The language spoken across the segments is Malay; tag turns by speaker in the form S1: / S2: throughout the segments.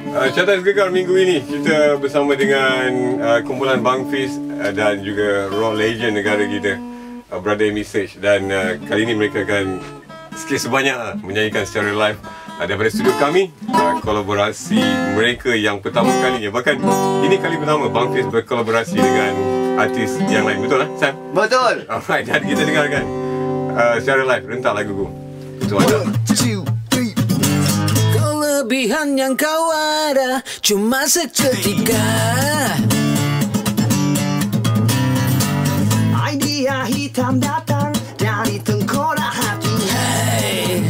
S1: Cartas Gegar minggu ini kita bersama dengan kumpulan Bang Fiz dan juga rock legend negara kita, Brother Message. Dan kali ini mereka akan sikit sebanyak menyanyikan secara live daripada studio kami. Kolaborasi mereka yang pertama kalinya, bahkan ini kali pertama Bang Fiz berkolaborasi dengan artis yang lain. Betul lah Sam?
S2: Betul.
S1: Alright, dan kita dengarkan secara live rentak lagu untuk anda.
S3: Kelebihan yang kau ada cuma seketika,
S2: Idea hitam datang dari tengkorak hati.
S3: hey.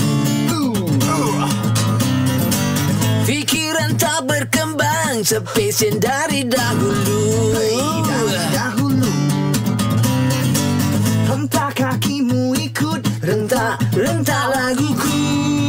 S3: Pikiran tak berkembang sepesen dari dahulu,
S2: Dari dahulu hentak kakimu ikut
S3: rentak laguku.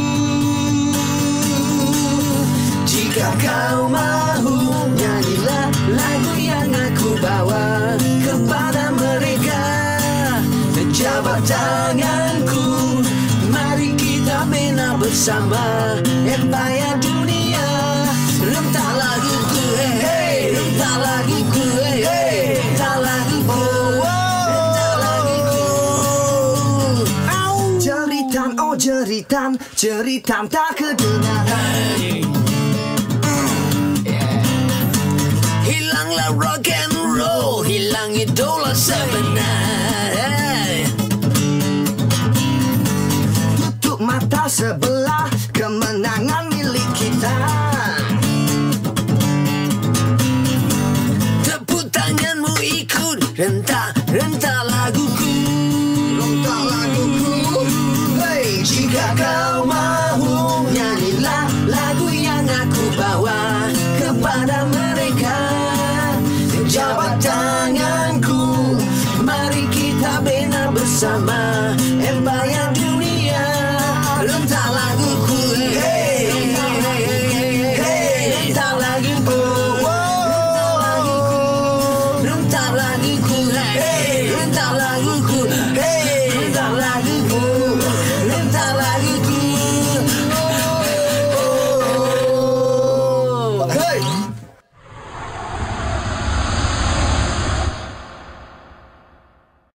S3: Jika kau mahu, nyanyilah lagu yang aku bawa kepada mereka. Jabat tanganku, mari kita bina bersama empire dunia. Rentak laguku, hey, hey. Rentak laguku, hey, hey. Rentak laguku, rentak laguku. Au.
S2: jeritan, oh jeritan, jeritan tak kedengaran.
S3: Hilanglah rock and roll, hilang idola sebenar.
S2: Tutup mata sebelah, kemenangan milik kita.
S3: Tepuk tanganmu ikut rentak laguku.
S2: Rentak laguku, hey.
S3: Jika kau mahu, nyanyilah lagu yang aku bawa kepada mereka. Jabat tanganku, mari kita bina bersama empire